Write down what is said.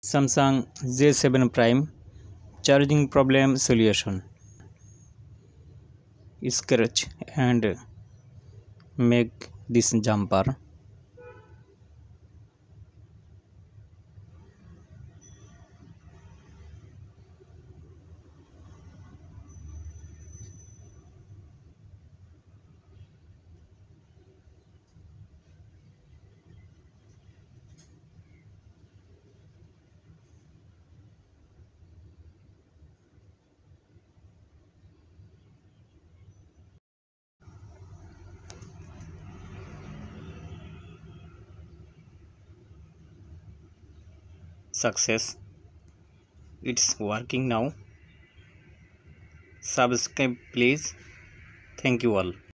Samsung J7 Prime charging problem solution. Scratch and make this jumper. Success, it's working now. Subscribe please. Thank you all.